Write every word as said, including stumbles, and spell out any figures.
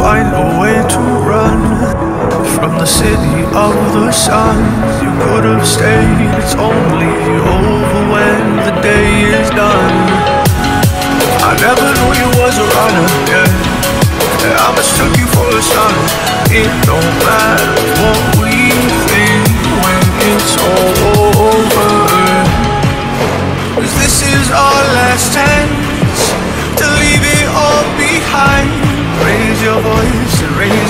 find a way to run from the city of the sun. You could have stayed, it's only over when the day is done. I never knew you was a runner, yeah, yeah, I mistook you for a son. It don't matter what we think when it's all over, 'cause this is our last chance to leave it all behind. Raise your voice and raise